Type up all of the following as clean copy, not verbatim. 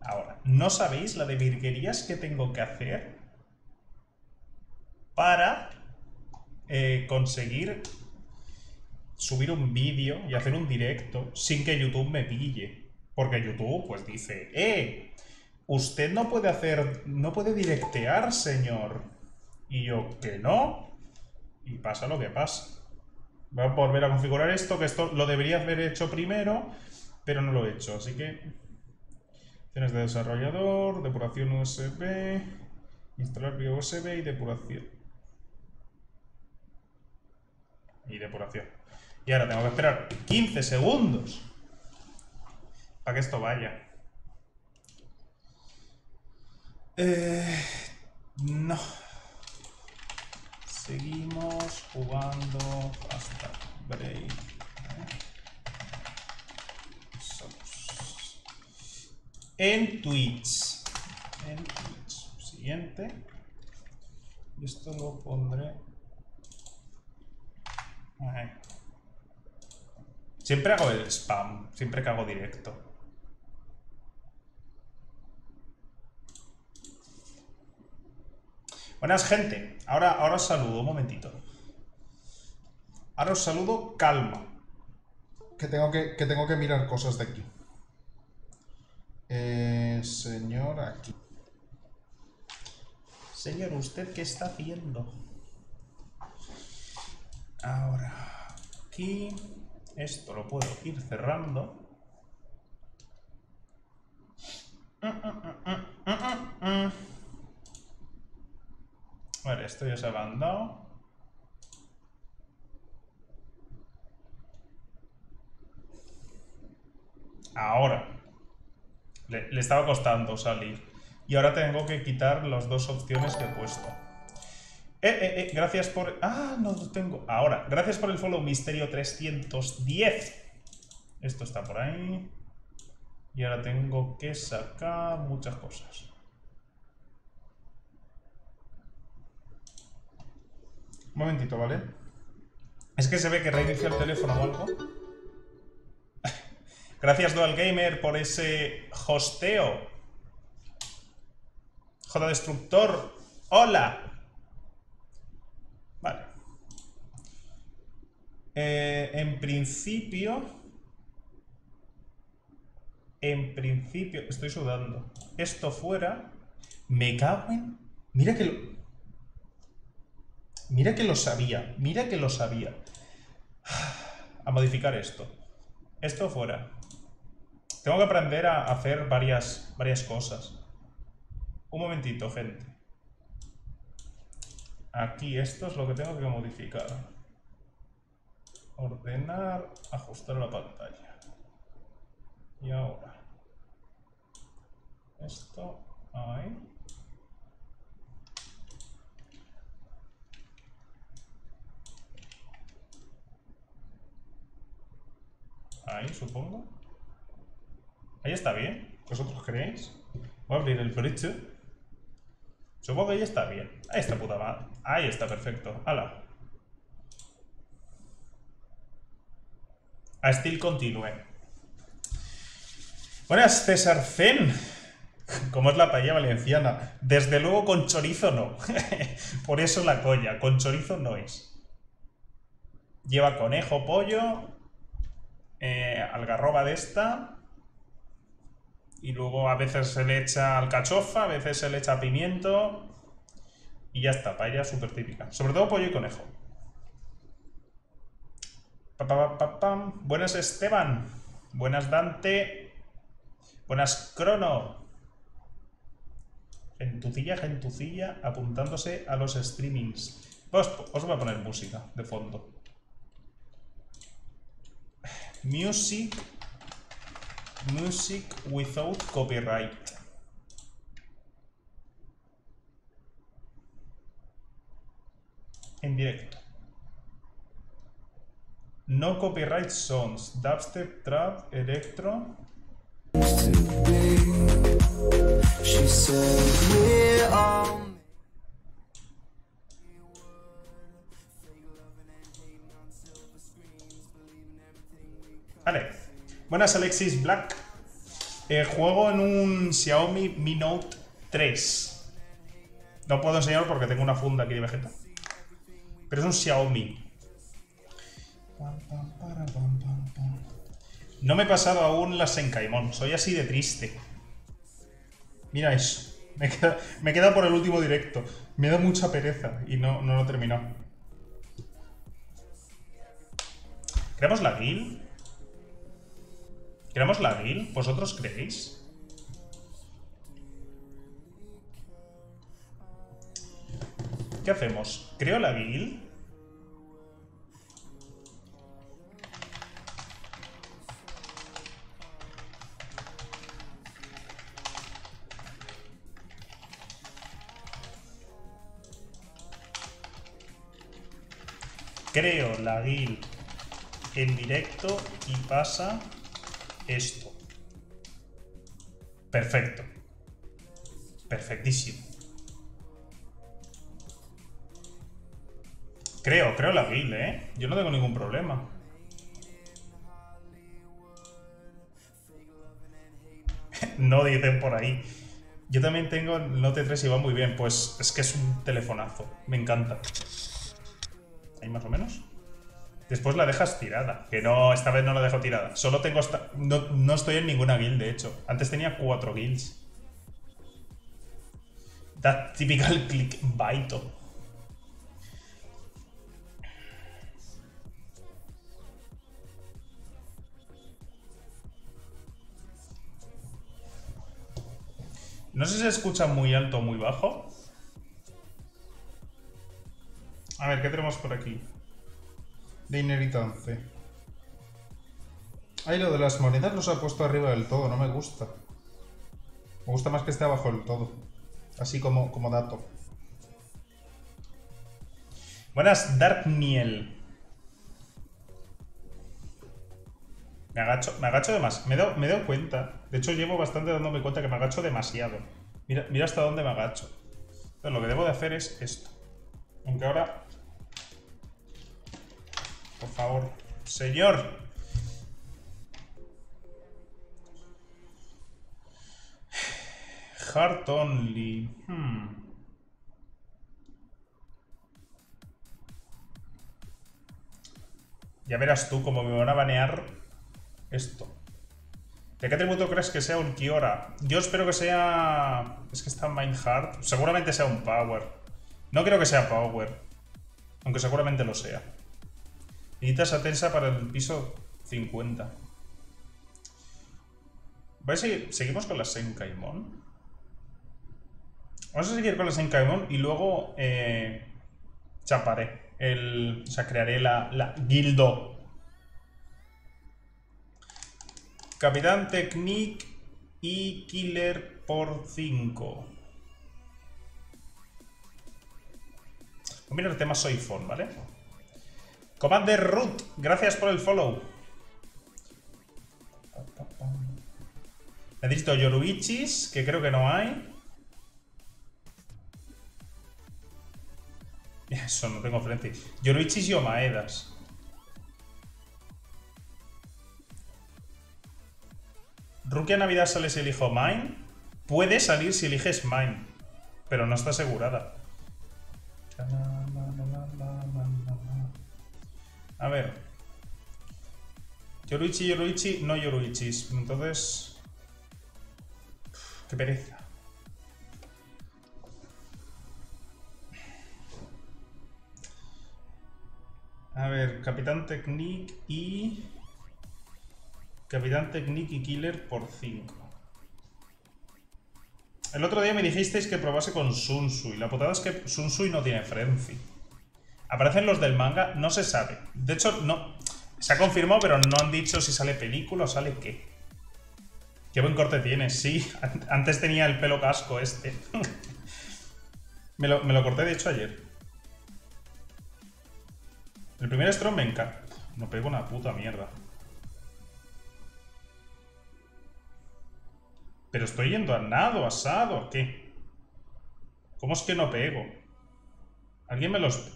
Ahora, ¿no sabéis la de virguerías que tengo que hacer para conseguir subir un vídeo y hacer un directo sin que YouTube me pille? Porque YouTube pues dice, usted no puede hacer, no puede directear, señor. Y yo, que no. Y pasa lo que pasa. Voy a volver a configurar esto, que esto lo debería haber hecho primero, pero no lo he hecho, así que... Opciones de desarrollador, depuración USB, instalar vía USB y depuración. Y depuración. Y ahora tengo que esperar 15 segundos para que esto vaya. No. Seguimos jugando hasta break. En Twitch. En Twitch. Siguiente. Y esto lo pondré. Ahí. Siempre hago el spam. Siempre que hago directo. Buenas, gente. Ahora os saludo. Un momentito. Ahora os saludo. Calma. Que tengo que mirar cosas de aquí. Señor, aquí. Señor, ¿usted qué está haciendo? Ahora, aquí. Esto lo puedo ir cerrando. Vale, esto ya se ha mandado. Ahora. Le estaba costando salir. Y ahora tengo que quitar las dos opciones que he puesto. Gracias por... Ah, no lo tengo. Ahora, gracias por el follow, Misterio 310. Esto está por ahí. Y ahora tengo que sacar muchas cosas. Un momentito, ¿vale? Es que se ve que reinicia el teléfono o algo. Gracias, Dual Gamer, por ese hosteo. Joda Destructor. ¡Hola! Vale. En principio... Estoy sudando. Esto fuera... Me cago en... Mira que lo... Mira que lo sabía. Mira que lo sabía. A modificar esto. Esto fuera. Tengo que aprender a hacer varias cosas. Un momentito, gente. Aquí esto es lo que tengo que modificar. Ordenar, ajustar la pantalla. Y ahora. Esto, ahí. Ahí, supongo. Ahí está bien. ¿Vosotros creéis? Voy a abrir el bridge. Supongo que ahí está bien. Ahí está, puta madre. Ahí está, perfecto. ¡Hala! A still continue. Buenas, César Zen. ¿Cómo es la paella valenciana? Desde luego con chorizo no. Por eso la colla. Con chorizo no es. Lleva conejo, pollo, algarroba de esta. Y luego a veces se le echa alcachofa, a veces se le echa pimiento. Y ya está, paella súper típica. Sobre todo pollo y conejo. Buenas, Esteban. Buenas, Dante. Buenas, Crono. Gentucilla, apuntándose a los streamings. Os voy a poner música de fondo. Music without copyright. En directo. No copyright songs. Dubstep, trap, electro. Vale. Buenas, Alexis Black. Juego en un Xiaomi Mi Note 3. No puedo enseñarlo porque tengo una funda aquí de Vegeta. Pero es un Xiaomi. No me he pasado aún la Senkaimon. Soy así de triste. Mira eso. Me queda por el último directo. Me da mucha pereza y no lo he terminado. ¿Creamos la guild? ¿Creamos la guild? ¿Vosotros creéis? ¿Qué hacemos? ¿Creo la guild? Creo la guild en directo y pasa esto. Perfecto. Perfectísimo. Creo la guild, ¿eh? Yo no tengo ningún problema. No dicen por ahí. Yo también tengo el Note 3 y va muy bien. Pues es que es un telefonazo. Me encanta. ¿Ahí más o menos? Después la dejas tirada. Que no, esta vez no la dejo tirada. Solo tengo hasta... No estoy en ninguna guild, de hecho. Antes tenía 4 guilds. That typical clickbait. No sé si se escucha muy alto o muy bajo. A ver, ¿qué tenemos por aquí? De inheritance. Ahí lo de las monedas los ha puesto arriba del todo, no me gusta. Me gusta más que esté abajo del todo. Así como dato. Buenas, Darkniel. Me agacho demasiado. Me he dado cuenta. De hecho, llevo bastante dándome cuenta que me agacho demasiado. Mira hasta dónde me agacho. Entonces, lo que debo de hacer es esto. Aunque ahora... Por favor. Señor. Heart only. Ya verás tú cómo me van a banear esto. ¿De qué tributo crees que sea un Kiora? Yo espero que sea... Es que está en Mindheart. Seguramente sea un Power. No creo que sea Power. Aunque seguramente lo sea. Necesitas a Tensa para el piso 50. ¿Seguimos con la Senkaimon? Vamos a seguir con la Senkaimon y luego chaparé. O sea, crearé la guildo. Capitán Technique y Killer por 5. Voy a mirar el tema Soy Phone, ¿vale? Commander Root, gracias por el follow. Necesito Yoruichis, que creo que no hay. Eso, no tengo frente. Yoruichis y Omaedas. Rukia Navidad sale si elijo Mine. Puede salir si eliges Mine, pero no está asegurada. A ver. Yoruichi, no Yoruichis. Entonces... Qué pereza. A ver, Capitán Technique y... Capitán Technique y Killer por 5. El otro día me dijisteis que probase con Sunsui. La putada es que Sunsui no tiene frenzy. Aparecen los del manga, no se sabe. De hecho, no. Se ha confirmado, pero no han dicho si sale película o sale qué. Qué buen corte tienes, sí. Antes tenía el pelo casco este. me lo corté, de hecho, ayer. El primer Strong me encanta. No pego una puta mierda. Pero estoy yendo a nado, asado, ¿qué? ¿Cómo es que no pego? ¿Alguien me los...?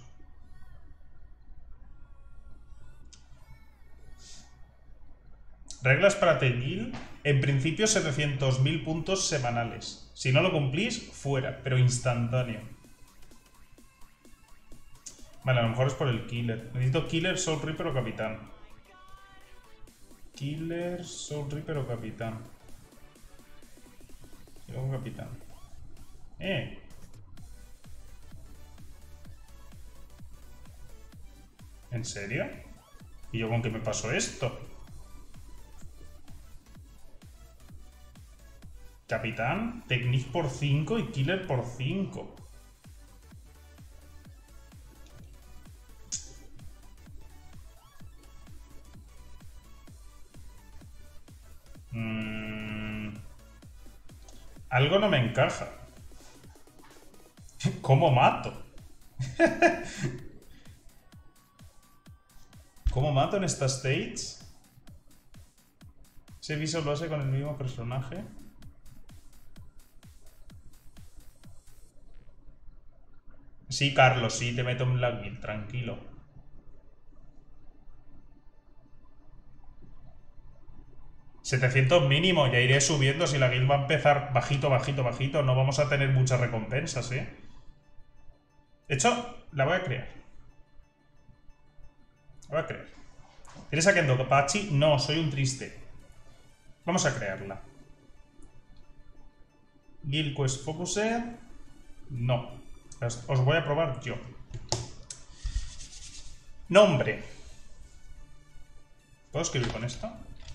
Reglas para Teñil. En principio 700.000 puntos semanales. Si no lo cumplís, fuera, pero instantáneo. Vale, a lo mejor es por el Killer. Necesito Killer, Soul Reaper o Capitán. Killer, Soul Reaper o Capitán. Y luego Capitán. ¿En serio? ¿Y yo con qué me pasó esto? Capitán, Technique por 5 y Killer por 5. Algo no me encaja. ¿Cómo mato? ¿Cómo mato en esta stage? ¿Ese viso lo hace con el mismo personaje? Sí, Carlos, sí, te meto en la guild, tranquilo. $700 mínimo, ya iré subiendo. Si la guild va a empezar bajito, bajito, bajito, no vamos a tener muchas recompensas, ¿eh? De hecho, la voy a crear. La voy a crear. ¿Tienes a Kendo Apache? No, soy un triste. Vamos a crearla. Guild Quest Focused. No. Os voy a probar yo. Nombre. ¿Puedo escribir con esto?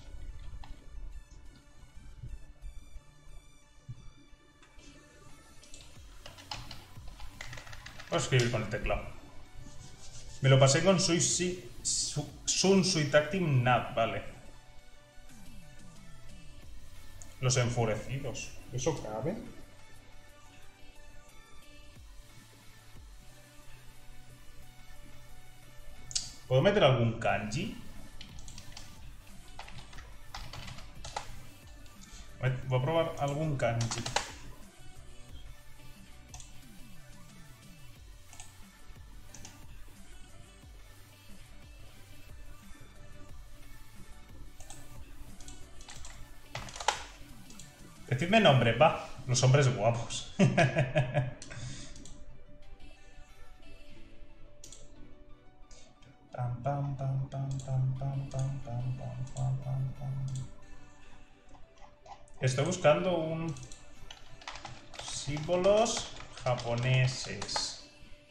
Puedo escribir con el teclado. Me lo pasé con Sun Sui Active Nat, vale. Los enfurecidos. ¿Eso cabe? ¿Puedo meter algún kanji? Voy a probar algún kanji. Decidme nombre, va. Los hombres guapos. Estoy buscando un... símbolos japoneses.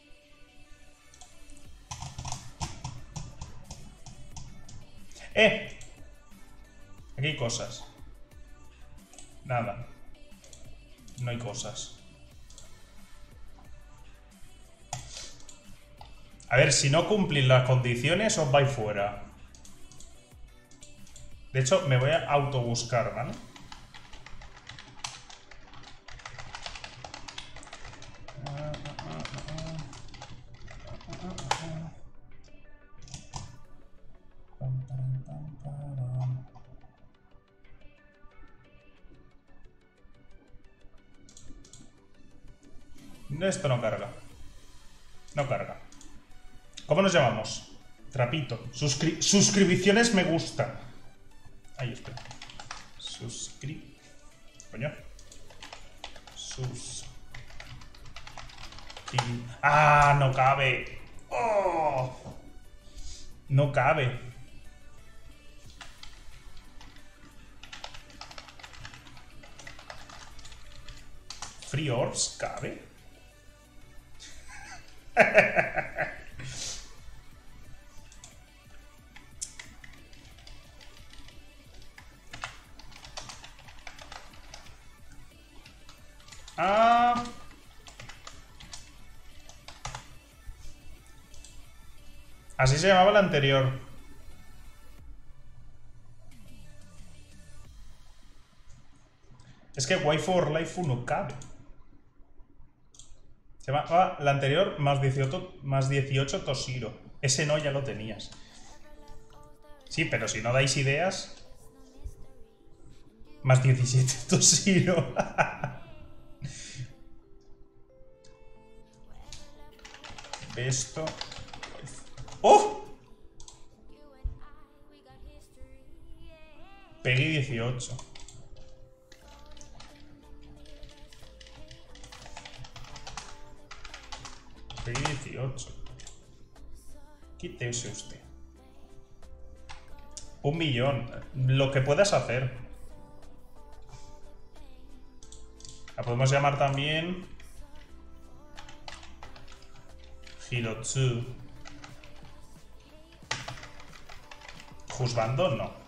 Aquí hay cosas. Nada. No hay cosas. A ver, si no cumplís las condiciones, os vais fuera. De hecho, me voy a autobuscar, ¿vale? Esto no carga. No carga. ¿Cómo nos llamamos? Trapito. Suscripciones me gusta. Ahí está. Coño. ¡Ah! No cabe. ¡Oh! No cabe. Free Orbs cabe. Así se llamaba el anterior. Es que Waifu or Laifu no cabe. Se llamaba la anterior más 18 Toshiro. Ese no, ya lo tenías. Sí, pero si no dais ideas... Más 17 Toshiro. Esto... ¡Oh! Peggy 18. Pegué 18. Quítese usted. 1.000.000. Lo que puedas hacer. La podemos llamar también Hirotsu. Juzbando no.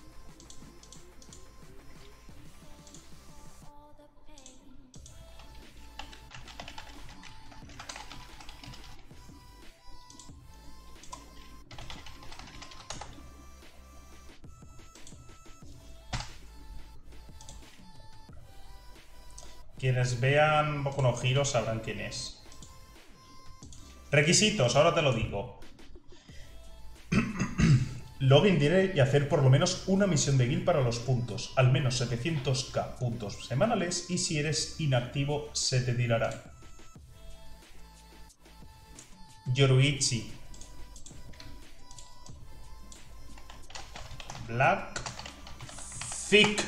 Quienes vean Boku no Hero sabrán quién es. Requisitos, ahora te lo digo. Login tiene y hacer por lo menos una misión de guild para los puntos. Al menos 700k puntos semanales. Y si eres inactivo, se te tirará. Yoruichi. Black. Thick.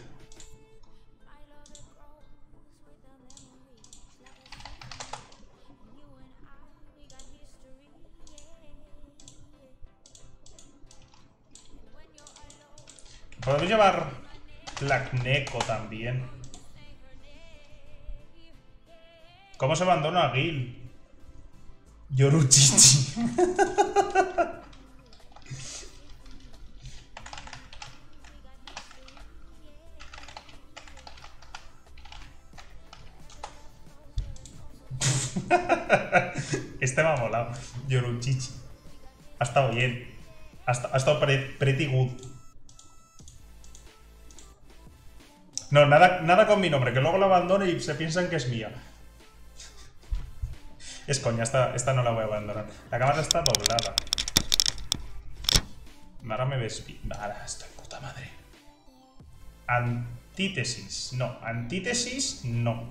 Podemos llevar Black Neko también. ¿Cómo se abandona a Gil? Yoruchichi. Este me ha molado. Yoruchichi. Ha estado bien. Ha estado pretty good. No, nada con mi nombre, que luego lo abandone y se piensan que es mía. Es coña, esta no la voy a abandonar. La cámara está doblada. Ahora me ves bien. Ahora estoy puta madre. Antítesis. No, antítesis no.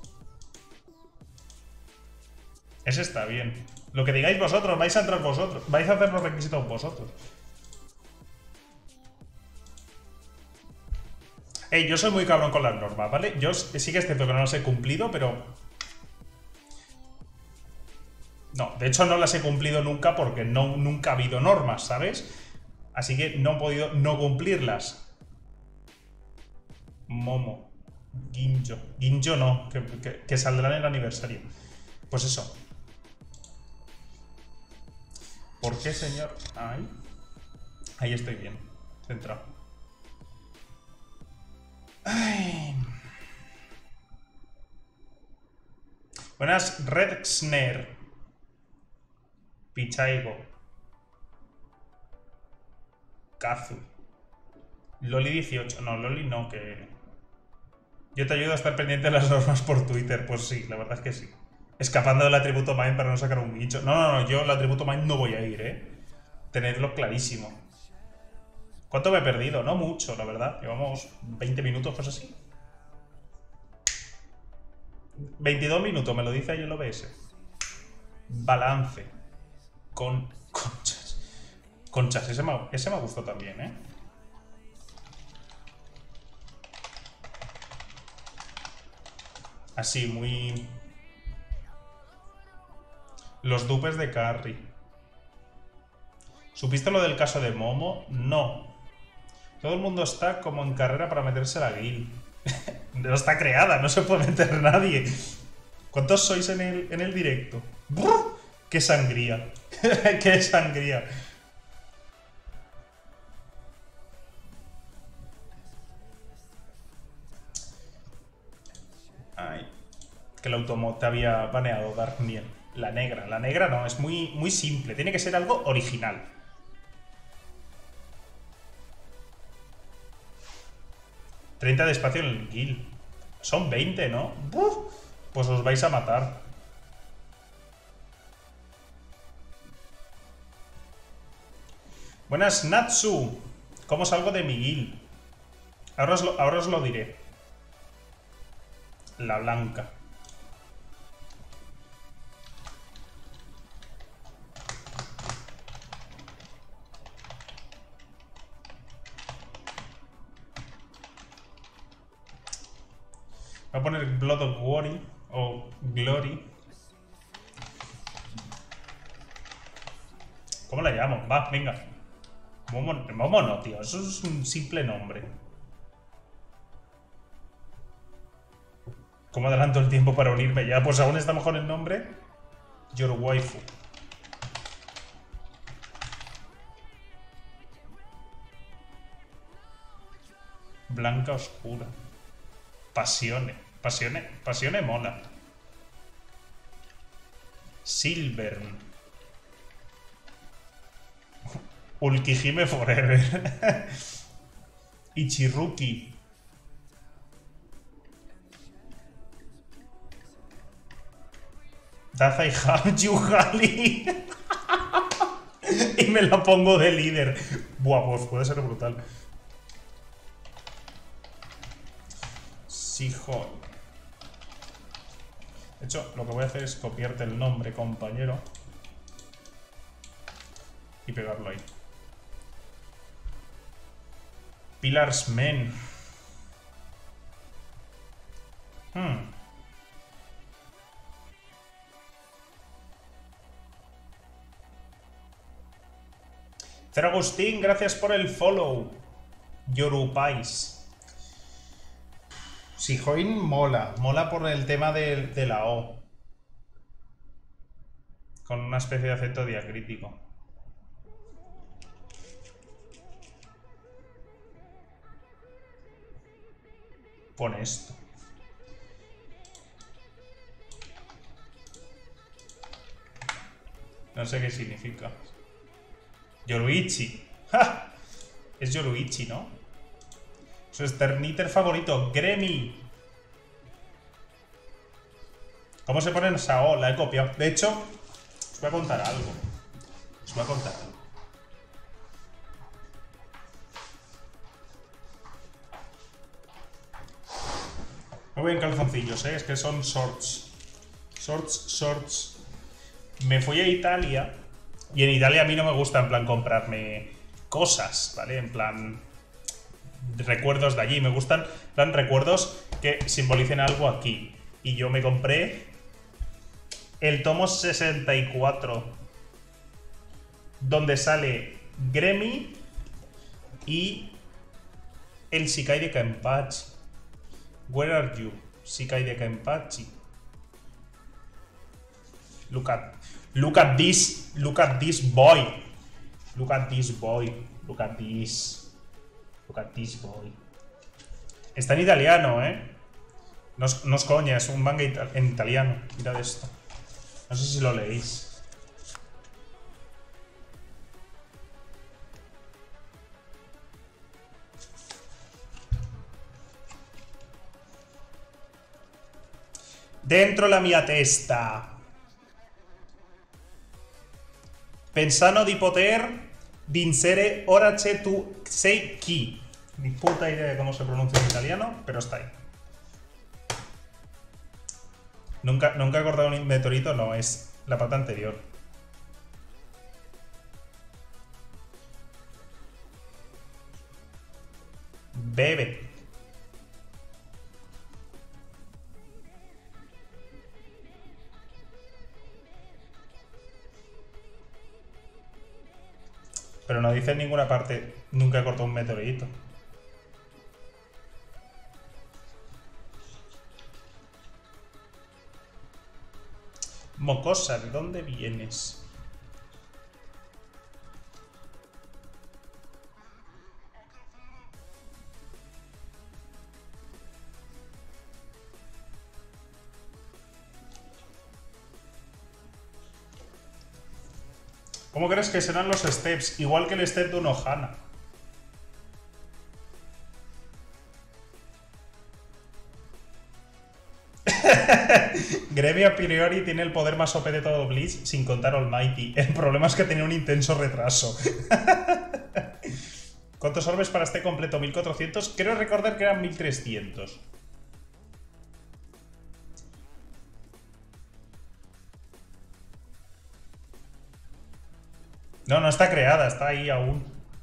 Ese está bien. Lo que digáis vosotros, vais a entrar vosotros. Vais a hacer los requisitos vosotros. Yo soy muy cabrón con las normas, ¿vale? Yo sí que es cierto que no las he cumplido, pero... No, de hecho no las he cumplido nunca porque nunca ha habido normas, ¿sabes? Así que no he podido no cumplirlas. Momo. Ginjo. Ginjo no, que saldrá en el aniversario. Pues eso. ¿Por qué, señor? Ahí estoy bien. Centrado. Ay. Buenas, Redxner. Pichaigo. Kazu. Loli 18. No, Loli no, que... Yo te ayudo a estar pendiente de las normas por Twitter. Pues sí, la verdad es que sí. Escapando del atributo main para no sacar un guincho. No, yo el atributo main no voy a ir, Tenedlo clarísimo. ¿Cuánto me he perdido? No mucho, la verdad. Llevamos 20 minutos, cosas así. 22 minutos, me lo dice ahí el OBS. Balance. Conchas. Conchas, ese me gustó también, Así, muy... Los dupes de Carry. ¿Supiste lo del caso de Momo? No. Todo el mundo está como en carrera para meterse a la guild. No está creada, no se puede meter nadie. ¿Cuántos sois en el directo? ¡Brr! ¡Qué sangría! ¡Qué sangría! Ay, que el automod te había baneado, Darkniel. La negra no, es muy simple. Tiene que ser algo original. ...30 de espacio en el guild. Son 20, ¿no? ¡Buf! Pues os vais a matar. Buenas, Natsu. ¿Cómo salgo de mi guild? Ahora os lo diré. La blanca. Voy a poner Blood of Worry o Glory. ¿Cómo la llamo? Va, venga. Momo no, tío. Eso es un simple nombre. ¿Cómo adelanto el tiempo para unirme ya? Pues aún está mejor el nombre. Your waifu. Blanca oscura. Pasione. Pasione mola. Silvern. Ulkihime Forever. Ichiruki. Dazai Yuhali. Y me la pongo de líder. Buah, pues puede ser brutal. Sihon. De hecho, lo que voy a hacer es copiarte el nombre, compañero. Y pegarlo ahí. Pillars Men. Cero Agustín, gracias por el follow. Yorupais. Sijoin mola. Mola por el tema de la O. Con una especie de acento diacrítico. Pon esto. No sé qué significa. Yoruichi. ¡Ja! Es Yoruichi, ¿no? Su Sterniter favorito, Gremi. ¿Cómo se pone en Sao? La he copiado. De hecho, os voy a contar algo. No voy en calzoncillos, ¿eh? Es que son shorts. Shorts. Me fui a Italia. Y en Italia a mí no me gusta, en plan, comprarme cosas, ¿vale? En plan, recuerdos de allí. Me gustan, en plan, recuerdos que simbolicen algo aquí. Y yo me compré el tomo 64, donde sale Gremi y el Shikai de Kenpachi. Where are you, Shikai de Kenpachi? Look at this boy. Look at this boy. Está en italiano, ¿eh? No es coña, es un manga en italiano. Mirad esto. No sé si lo leéis. Dentro la mia testa. Pensando di poter vincere ora c'è tu sei chi. Ni puta idea de cómo se pronuncia en italiano, pero está ahí. Nunca he acordado un meteorito, no, es la pata anterior. Bebe. Pero no dice en ninguna parte, nunca he cortado un meteorito. Mocosa, ¿de dónde vienes? ¿Cómo crees que serán los steps? Igual que el step de un Ohana. Gremi a priori tiene el poder más OP de todo Bleach, sin contar Almighty. El problema es que tenía un intenso retraso. ¿Cuántos orbes para este completo? 1400. Creo recordar que eran 1300. No, no está creada, está ahí aún.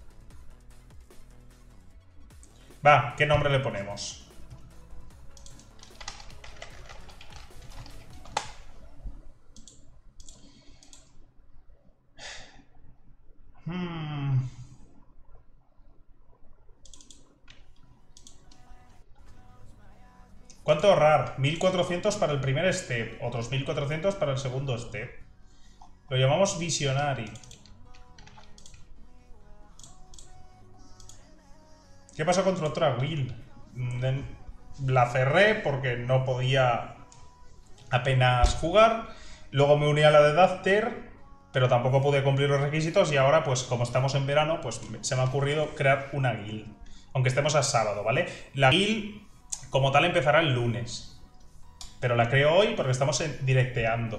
Va, ¿qué nombre le ponemos? Hmm. ¿Cuánto ahorrar? 1400 para el primer step, otros 1400 para el segundo step. Lo llamamos Visionary. ¿Qué pasó con tu otra Will? La cerré porque no podía apenas jugar. Luego me uní a la de Dafter, pero tampoco pude cumplir los requisitos. Y ahora, pues como estamos en verano, pues se me ha ocurrido crear una guild. Aunque estemos a sábado, ¿vale? La guild, como tal, empezará el lunes. Pero la creo hoy porque estamos directeando.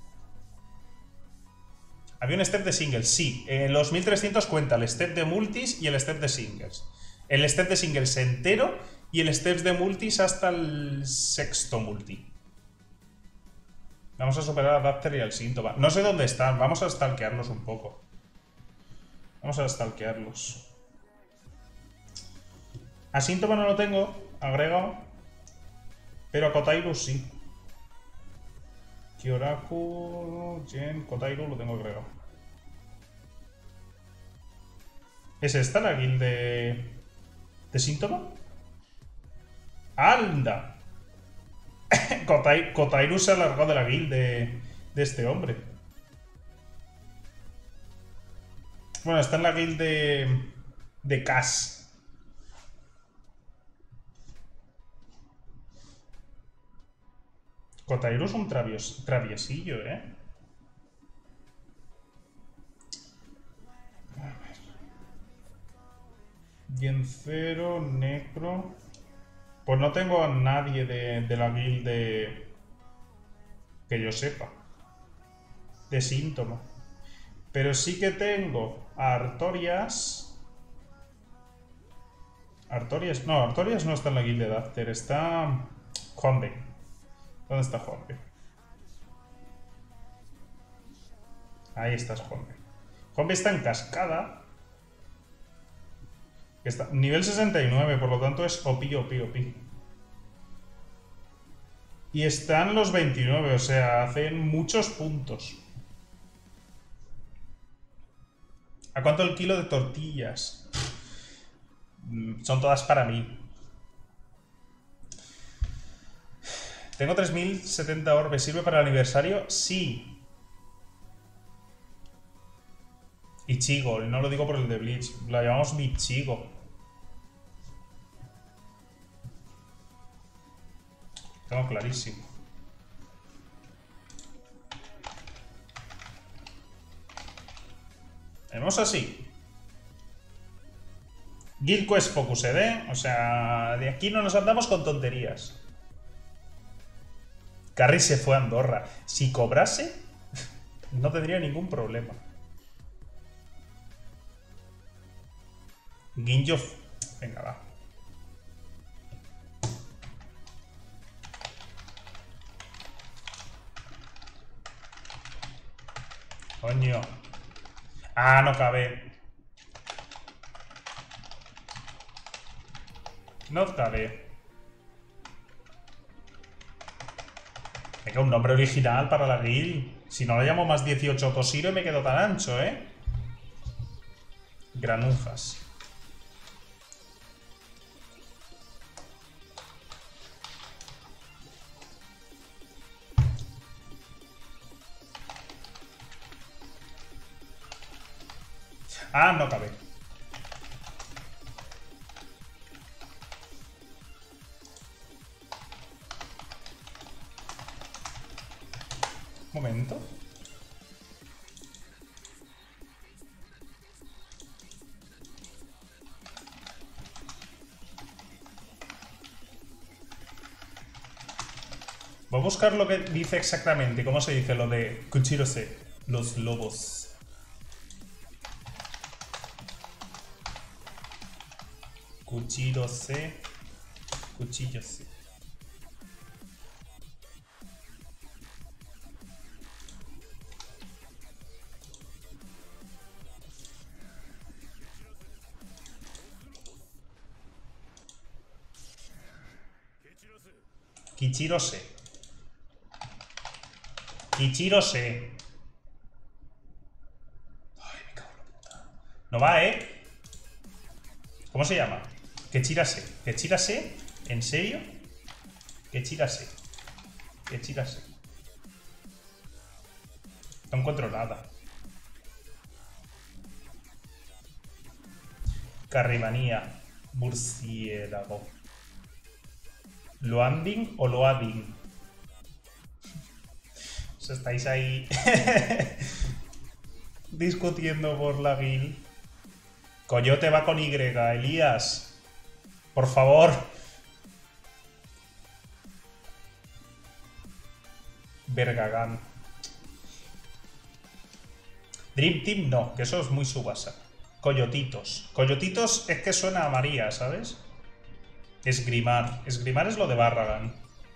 Había un step de singles, sí. En los 1300 cuenta el step de multis y el step de singles. El step de singles entero y el step de multis hasta el sexto multi. Vamos a superar a Dapter y al síntoma. No sé dónde están, vamos a stalkearlos un poco. Vamos a stalkearlos. A síntoma no lo tengo agregado, pero a Kotairu sí. Kyoraku, Gen, Kotairu lo tengo agregado. ¿Es esta la guild de síntoma? ¡Anda! Kotairu se ha alargado de la guild de este hombre. Bueno, está en la guild de Cass. Kotairu es un traviesillo, ¿eh? A ver. Yencero, Necro. Pues no tengo a nadie de la guild que yo sepa. De síntoma. Pero sí que tengo a Artorias. Artorias no está en la guild de Dafter. Está Juanbe. ¿Dónde está Juanbe? Ahí estás, Juanbe. Juanbe está en Cascada. Está nivel 69, por lo tanto es OP. Y están los 29, o sea, hacen muchos puntos. ¿A cuánto el kilo de tortillas? Son todas para mí. Tengo 3070 orbes. ¿Sirve para el aniversario? Sí. Ichigo, no lo digo por el de Bleach. La llamamos Bichigo. Tengo clarísimo. Tenemos así. Guild Quest Focused, ¿eh? O sea, de aquí no nos andamos con tonterías. Carrie se fue a Andorra. Si cobrase, no tendría ningún problema. Ginjo... Venga, va. Coño. Ah, no cabe. No cabe. Venga, un nombre original para la guild. Si no la llamo más 18 Toshiro y me quedo tan ancho, ¿eh? Granujas. Ah, no cabe. Momento. Voy a buscar lo que dice exactamente. ¿Cómo se dice lo de Kuchirose? Los lobos. Kuchirose. Cuchillose. Kichirose. Kichirose. Ay, me cago en la puta. No va, ¿eh? ¿Cómo se llama? Kechirase. ¿Kechirase? ¿En serio? Kechirase. Kechirase. No encuentro nada. Carrimanía. Murciélago. ¿Loanding o Loading? Os estáis ahí discutiendo por la guild. Coyote va con Y, Elías. Por favor. Vergagán. Dream Team no, que eso es muy Subasa. Coyotitos. Coyotitos es que suena a María, ¿sabes? Esgrimar. Esgrimar es lo de Barragan.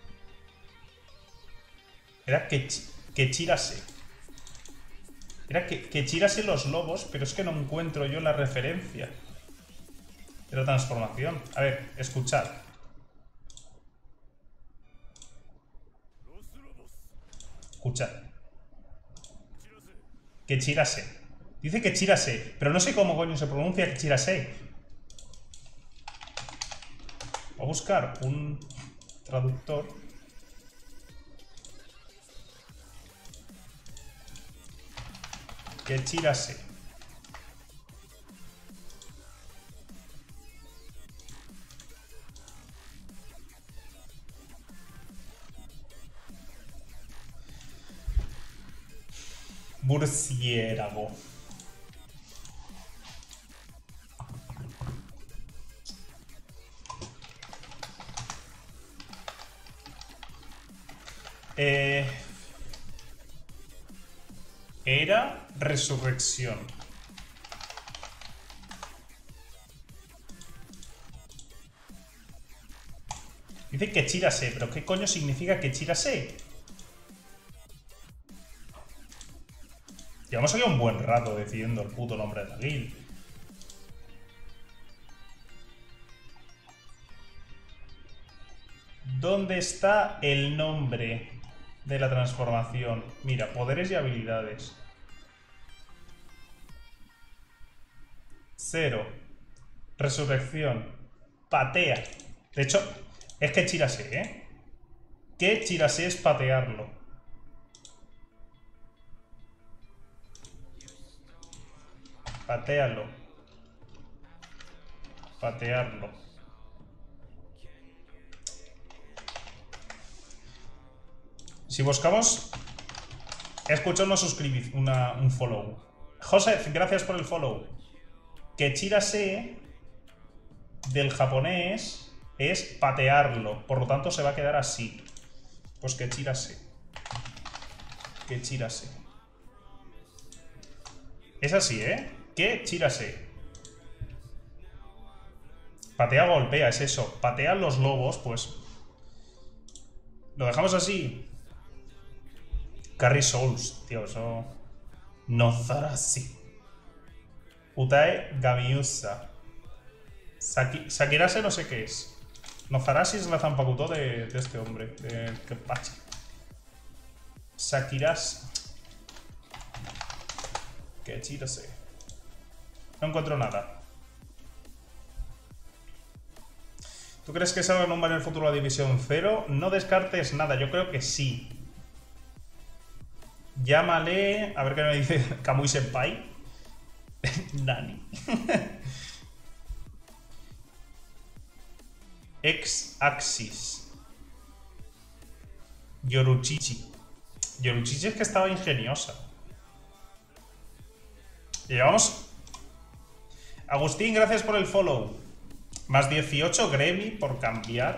Era que chirase. Era que chirase los lobos, pero es que no encuentro yo la referencia de la transformación. A ver, escuchad. Escuchad. Que chirase. Dice que chirase, pero no sé cómo coño se pronuncia que chirase. Voy a buscar un traductor. Que chirase. Murciélago. Era resurrección. Dice que chirase, pero ¿qué coño significa que chirase? Llevamos aquí un buen rato decidiendo el puto nombre de la guild. ¿Dónde está el nombre de la transformación? Mira, poderes y habilidades. 0. Resurrección. Patea. De hecho, es que chirase, ¿eh? Que chirase es patearlo. Patearlo. Patearlo. Si buscamos... He escuchado un follow. José, gracias por el follow. Que chirase del japonés es patearlo. Por lo tanto se va a quedar así. Pues que chirase. Que chirase. Es así, ¿eh? Que chirase. Patea, golpea, es eso. Patean los lobos, pues... Lo dejamos así. Carry Souls, tío, eso... Nozarasi. Utae Gamiusa. Sakirase no sé qué es. Nozarasi es la Zanpakuto de este hombre, de Kenpachi. Sakirase. Que chirase. No encuentro nada. ¿Tú crees que salga un en el futuro la División 0? No descartes nada, yo creo que sí. Llámale... A ver qué me dice Kamui Senpai. Nani. Ex-Axis. Yoruchichi. Yoruchichi es que estaba ingeniosa. Y llevamos... Agustín, gracias por el follow. Más 18 Gremi por cambiar.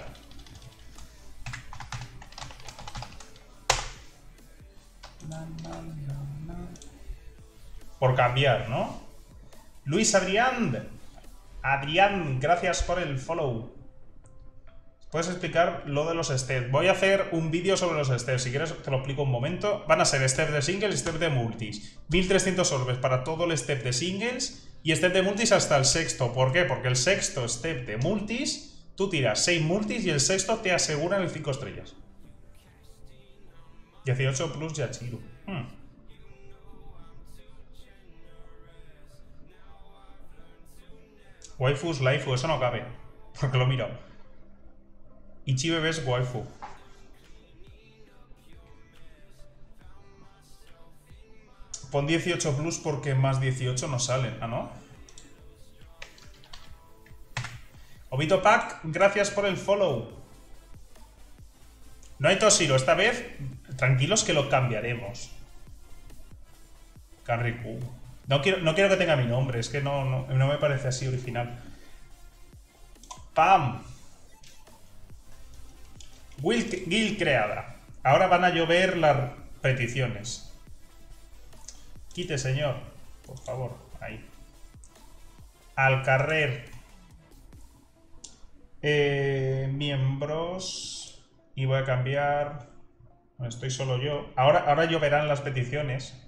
Por cambiar, ¿no? Luis Adrián. Adrián, gracias por el follow. ¿Puedes explicar lo de los steps? Voy a hacer un vídeo sobre los steps. Si quieres te lo explico un momento. Van a ser steps de singles y steps de multis. 1300 orbes para todo el step de singles y step de multis hasta el sexto. ¿Por qué? Porque el sexto step de multis, tú tiras 6 multis y el sexto te aseguran el 5 estrellas. 18 plus Yachiru. Waifus, Laifu, eso no cabe. Porque lo he mirado. Ichi bebé es waifu. Pon 18 plus porque más 18 no salen. Ah, ¿no? Obito Pack, gracias por el follow. No hay Toshiro, esta vez tranquilos que lo cambiaremos. Kanriku. No quiero que tenga mi nombre, es que no me parece así original. ¡Pam! Guild creada. Ahora van a llover las peticiones. Quite, señor. Por favor, ahí. Al carrer. Miembros. Y voy a cambiar. No estoy solo yo. Ahora lloverán las peticiones.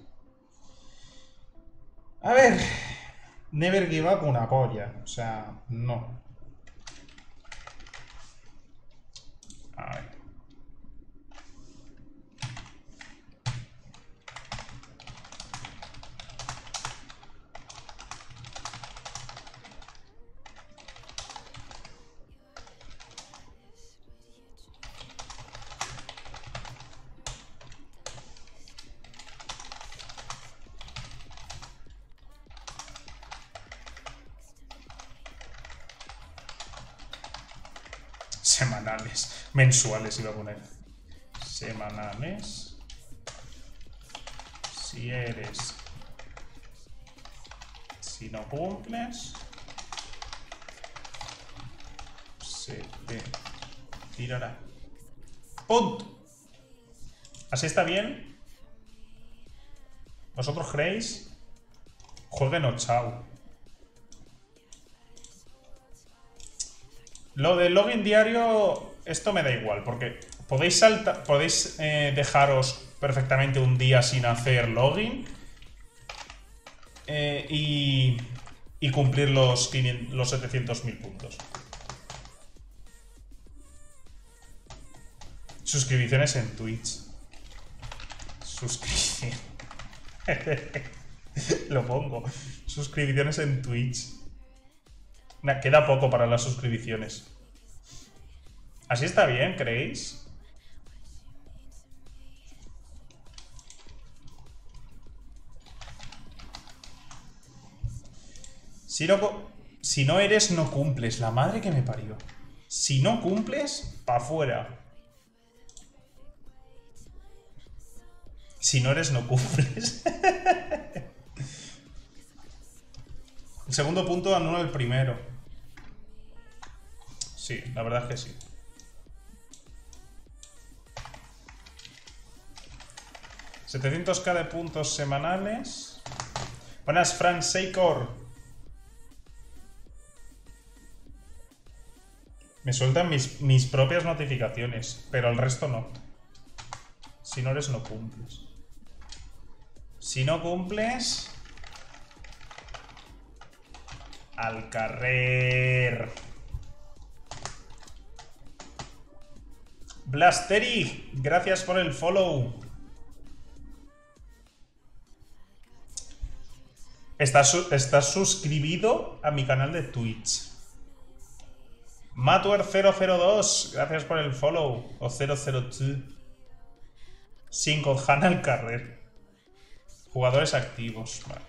A ver. Never give up una polla. O sea, no. A ver. Semanales. Mensuales iba a poner. Semanales. Si eres. Si no cumples. Se te tirará. ¡Punto! ¿Así está bien? ¿Vosotros creéis? Jueguen o chao. Lo del login diario, esto me da igual, porque podéis dejaros perfectamente un día sin hacer login y cumplir los 700.000 puntos. Suscripciones en Twitch. Suscripción. Lo pongo. Suscripciones en Twitch. Queda poco para las suscripciones. ¿Así está bien, creéis? Si no eres, no cumples. La madre que me parió. Si no cumples, pa' fuera. Si no eres, no cumples. El segundo punto anula el primero. Sí, la verdad es que sí. $700k de puntos semanales. Buenas, Fran Seikor. Me sueltan mis propias notificaciones, pero el resto no. Si no eres, no cumples. Si no cumples... Al carrer. Blasteri, gracias por el follow. ¿Estás suscribido a mi canal de Twitch? Matuer002, gracias por el follow. O 002. Sin Godhana al carrer. Jugadores activos, vale.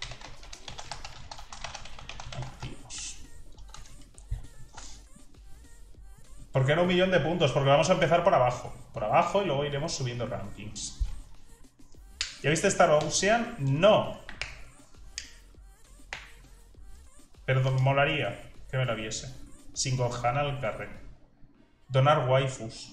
¿Por qué no 1.000.000 de puntos? Porque vamos a empezar por abajo. Por abajo y luego iremos subiendo rankings. ¿Ya viste Star Ocean? No. Pero molaría que me la viese. Sin Gohan al carrer. Donar waifus.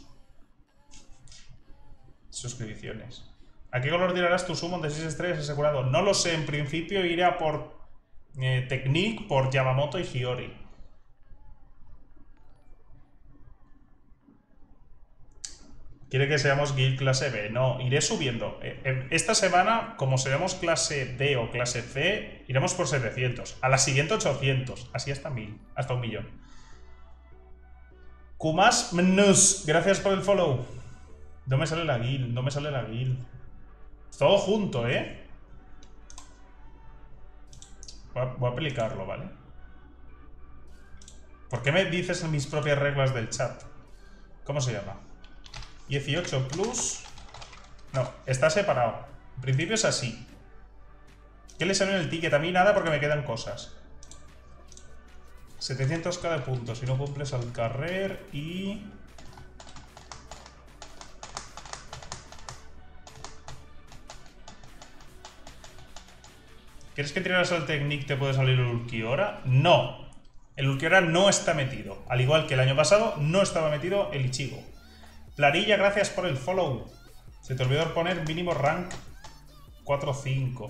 Suscripciones. ¿A qué color tirarás tu summon de 6 estrellas asegurado? No lo sé. En principio iré a por Technique, por Yamamoto y Hiyori. ¿Quiere que seamos guild clase B? No, iré subiendo. Esta semana, como seremos clase D o clase C, iremos por 700. A la siguiente 800. Así hasta 1.000. Hasta 1.000.000. Kumas Mnus, gracias por el follow. No me sale la guild, no me sale la guild. Todo junto, Voy a aplicarlo, ¿vale? ¿Por qué me dices mis propias reglas del chat? ¿Cómo se llama? 18 plus... No, está separado. En principio es así. ¿Qué le sale en el ticket? A mí nada porque me quedan cosas. 700 cada punto. Si no cumples al carrer y... ¿Quieres que tiraras al Technique te puede salir el Ulquiorra? No. El Ulquiorra no está metido. Al igual que el año pasado, no estaba metido el Ichigo. Plarilla, gracias por el follow. Se te olvidó poner mínimo rank 4 o 5.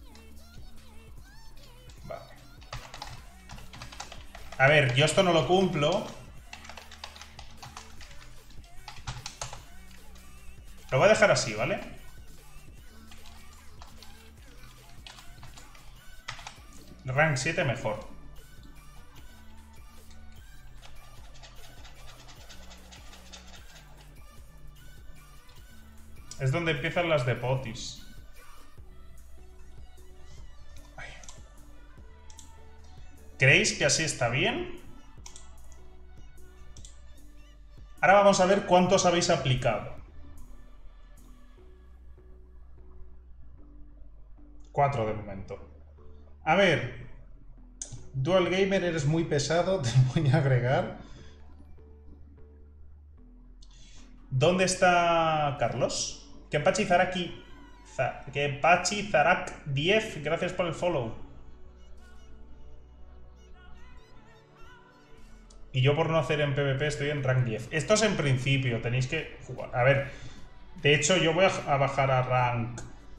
Vale. A ver, yo esto no lo cumplo. Lo voy a dejar así, ¿vale? Rank 7 mejor. Es donde empiezan las de Potis. Ay. ¿Creéis que así está bien? Ahora vamos a ver cuántos habéis aplicado. 4 de momento. A ver. Dual Gamer, eres muy pesado, te voy a agregar. ¿Dónde está Carlos? Que Pachi Zarak 10, gracias por el follow. Y yo por no hacer en PvP estoy en rank 10. Esto es en principio, tenéis que jugar. A ver, de hecho yo voy a bajar a rank...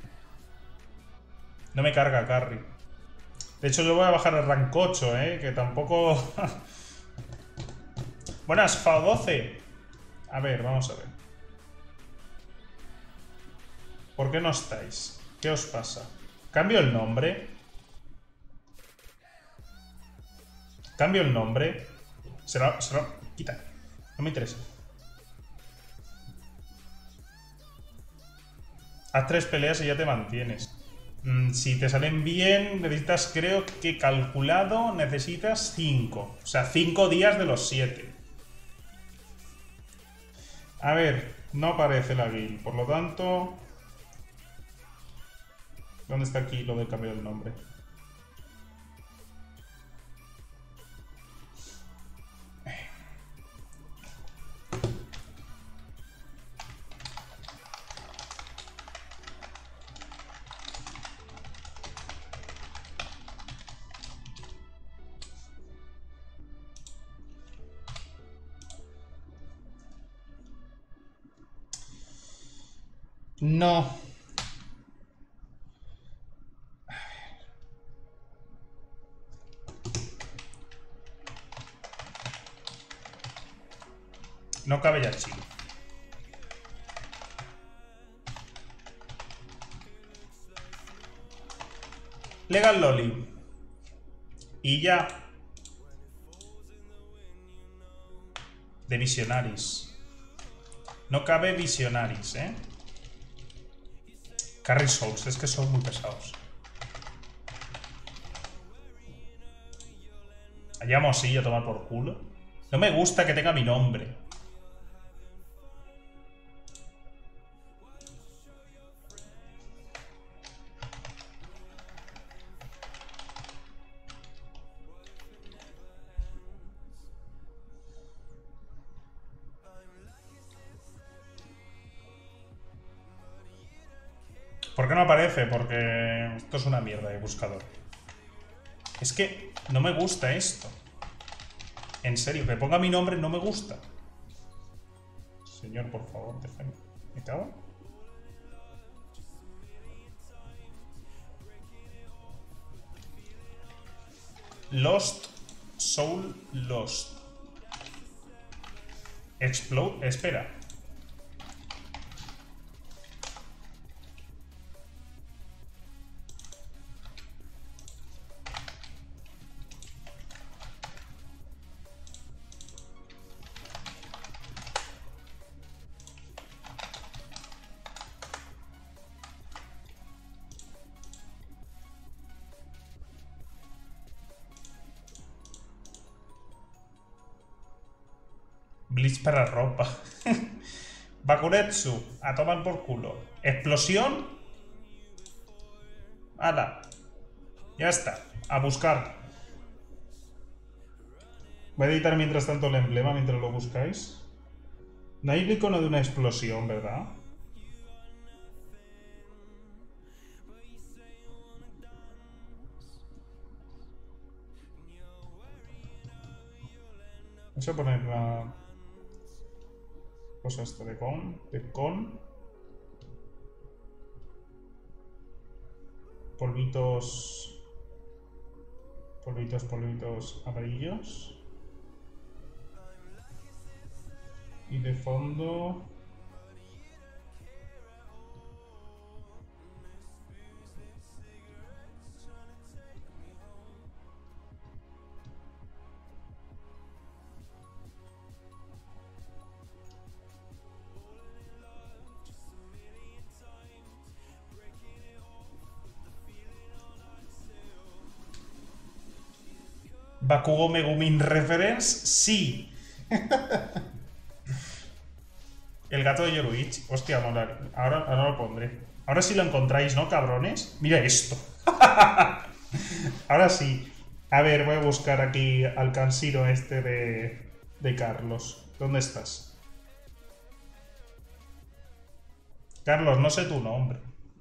No me carga carry. De hecho yo voy a bajar a rank 8, que tampoco... Buenas, FAO12. A ver, vamos a ver. ¿Por qué no estáis? ¿Qué os pasa? ¿Cambio el nombre? ¿Cambio el nombre? Será... Quita. No me interesa. Haz 3 peleas y ya te mantienes. Si te salen bien, necesitas, creo que calculado, necesitas 5. O sea, 5 días de los 7. A ver, no aparece la guild. Por lo tanto... ¿Dónde está aquí lo de cambiar el nombre? No. No cabe ya chico. Legal Loli. Y ya. De Visionaris. No cabe Visionaris, Carry Souls, es que son muy pesados. Hayamos sí a tomar por culo. No me gusta que tenga mi nombre. ¿Por qué no aparece? Porque esto es una mierda de buscador. Es que no me gusta esto. En serio, que ponga mi nombre no me gusta. Señor, por favor, déjame. ¿Me cago? Lost. Soul Lost. Explode. Espera. Bleach para ropa. Bakuretsu. A tomar por culo. Explosión. ¡Hala! Ya está. A buscar. Voy a editar mientras tanto el emblema, mientras lo buscáis. No hay el icono de una explosión, ¿verdad? Vamos a poner la cosa esta de con. Polvitos amarillos. Y de fondo... Bakugo Megumin Reference, sí. El gato de Yoruichi. Hostia, mola. Ahora lo pondré. Ahora sí lo encontráis, ¿no, cabrones? Mira esto. Ahora sí. A ver, voy a buscar aquí al cansino este de Carlos. ¿Dónde estás? Carlos, no sé tu nombre.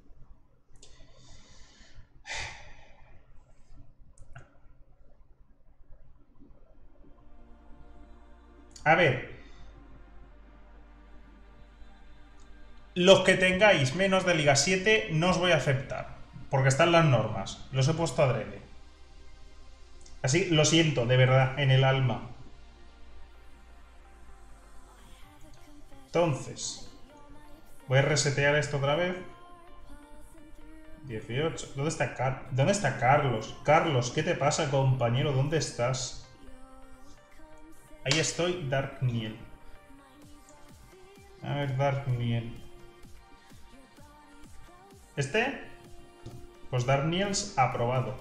A ver. Los que tengáis menos de Liga 7 no os voy a aceptar. Porque están las normas. Los he puesto adrede. Así, lo siento, de verdad, en el alma. Entonces, voy a resetear esto otra vez. 18. ¿Dónde está Carlos? Carlos, ¿qué te pasa, compañero? ¿Dónde estás? Ahí estoy, Darkniel. A ver, Darkniel. ¿Este? Pues Darkniels aprobado.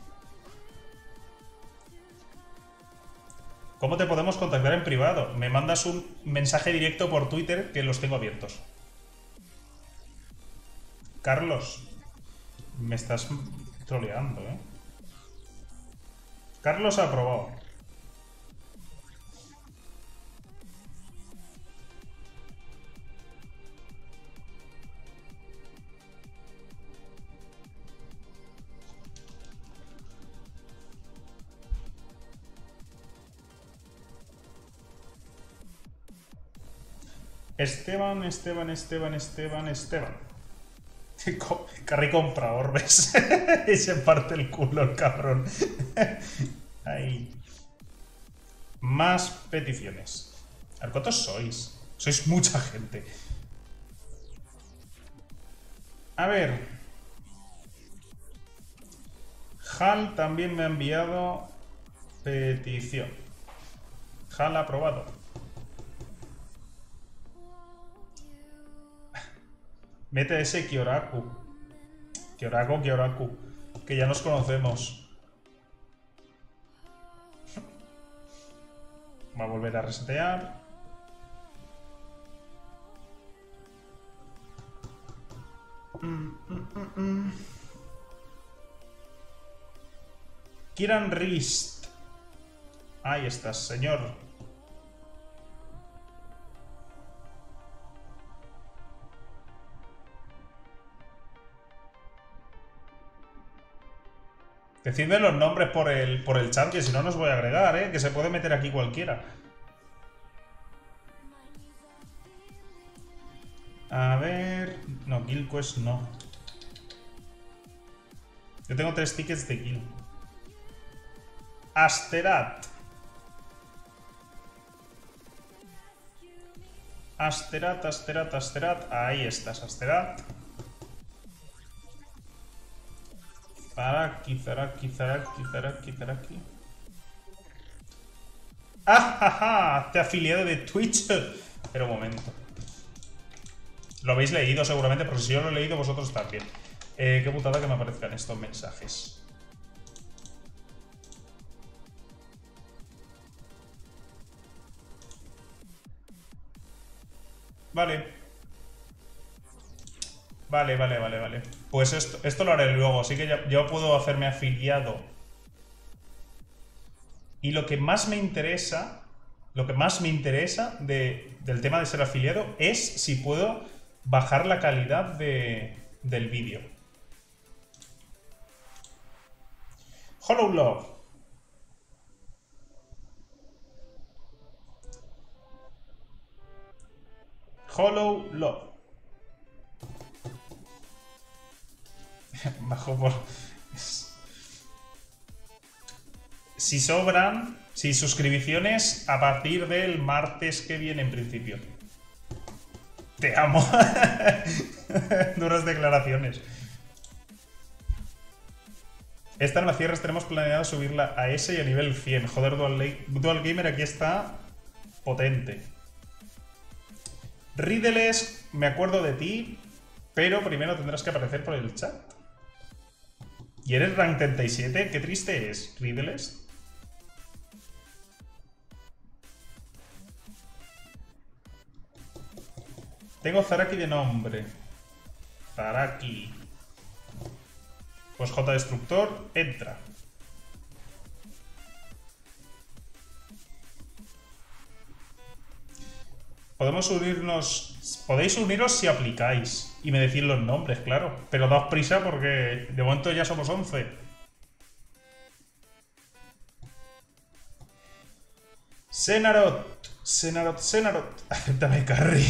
¿Cómo te podemos contactar en privado? Me mandas un mensaje directo por Twitter que los tengo abiertos. Carlos, me estás troleando, ¿eh? Carlos aprobado. Esteban. Carry compra orbes. Y se parte el culo el cabrón. Ahí. Más peticiones. A ver, ¿cuántos sois? Sois mucha gente. A ver. Hal también me ha enviado petición. Hal aprobado. Mete ese Kyoraku. Kyoraku. Que ya nos conocemos. Va a volver a resetear. Kiran Rist. Ahí estás, señor. Decidme los nombres por el chat, que si no, nos voy a agregar, ¿eh? Que se puede meter aquí cualquiera. A ver... No, Guild Quest no. Yo tengo 3 tickets de Guild. Asterat. Asterat. Ahí estás, Asterat. Zaraki. ¡Ah, te he afiliado de Twitch! Pero un momento. Lo habéis leído seguramente, porque si yo lo he leído, vosotros también. Qué putada que me aparezcan estos mensajes. Vale. Vale. Pues esto lo haré luego, así que ya puedo hacerme afiliado. Y lo que más me interesa, del tema de ser afiliado es si puedo bajar la calidad del vídeo. Hollow Love. Hollow Love. Bajo por... Si sobran, si suscripciones a partir del martes que viene en principio. Te amo. Duras declaraciones. Esta en la cierres tenemos planeado subirla a S y a nivel 100. Joder, Dual Gamer aquí está potente. Riddles, me acuerdo de ti, pero primero tendrás que aparecer por el chat. ¿Y eres rank 37? Qué triste es, Riddles. Tengo Zaraki de nombre. Zaraki. Pues J Destructor, entra. Podemos unirnos... Podéis uniros si aplicáis. Y me decís los nombres, claro. Pero daos prisa porque de momento ya somos 11. Senarot. Acéptame, Carry.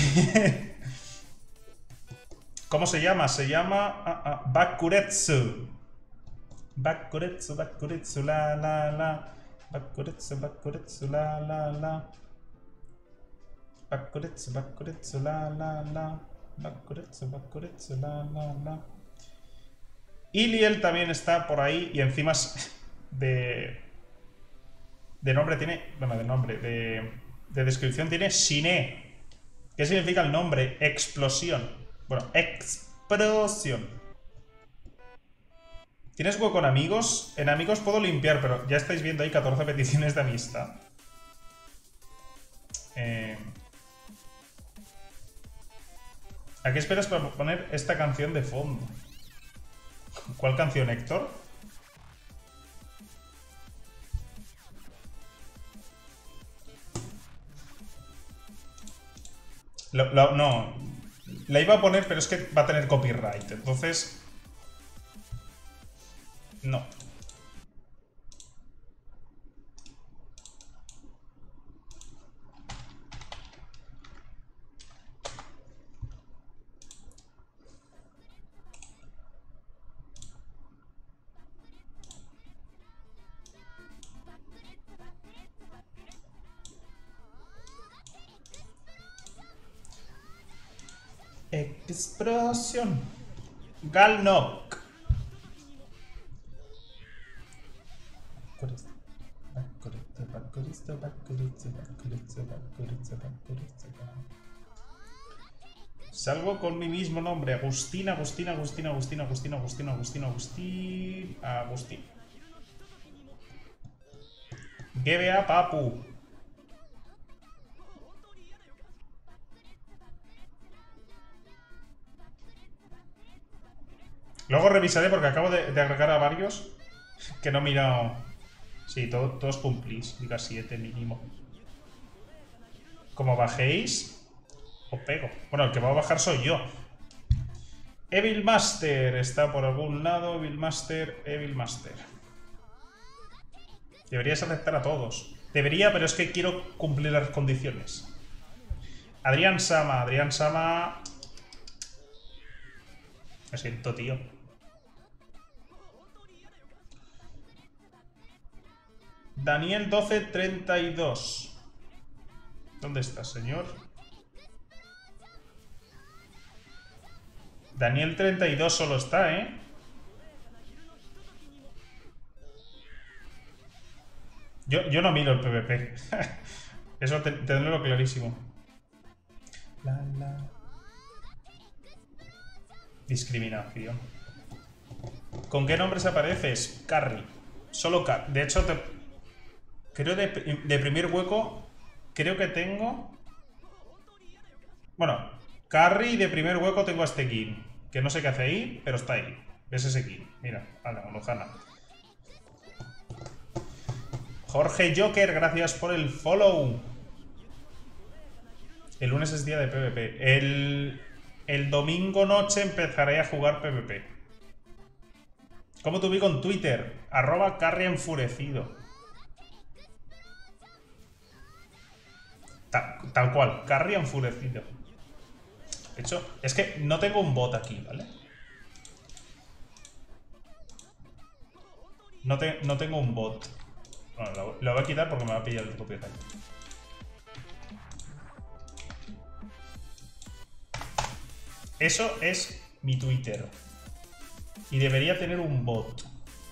¿Cómo se llama? Se llama Bakuretsu. Bakuretsu, la. Bakuretsu, la. Bakuretsu, la. Bakuretsu, la. Iliel también está por ahí y encima de nombre tiene... Bueno, de nombre, de descripción tiene Shine. ¿Qué significa el nombre? Explosión. Bueno, explosión. ¿Tienes hueco en amigos? En amigos puedo limpiar, pero ya estáis viendo ahí 14 peticiones de amistad. ¿A qué esperas para poner esta canción de fondo? ¿Cuál canción, Héctor? No, la iba a poner, pero es que va a tener copyright, entonces... No. Explosión. Galnok. Salgo con mi mismo nombre. Agustín. GBA Papu. Luego revisaré porque acabo de agregar a varios que no he mirado. Sí, todos cumplís. Diga 7 mínimo. Como bajéis, os pego. Bueno, el que va a bajar soy yo. Evil Master está por algún lado. Evil Master. Deberías aceptar a todos. Debería, pero es que quiero cumplir las condiciones. Adrián Sama. Me siento, tío. Daniel 1232. ¿Dónde está, señor? Daniel 32 solo está, ¿eh? Yo no miro el PvP. Eso tendrlo clarísimo. Discriminación. ¿Con qué nombres apareces? Carry. Solo Carry. De hecho, creo de primer hueco. Creo que tengo... Bueno, Carry de primer hueco tengo a este King. Que no sé qué hace ahí, pero está ahí. ¿Ves ese King? Mira, vale, Monojana. Jorge Joker, gracias por el follow. El lunes es día de PvP. El domingo noche empezaré a jugar PvP. ¿Cómo te ubico en Twitter? @carry enfurecido. Tal cual, carry enfurecido. De hecho, es que no tengo un bot aquí, ¿vale? No tengo un bot. Bueno, lo voy a quitar porque me va a pillar el propietario. Eso es mi Twitter. Y debería tener un bot.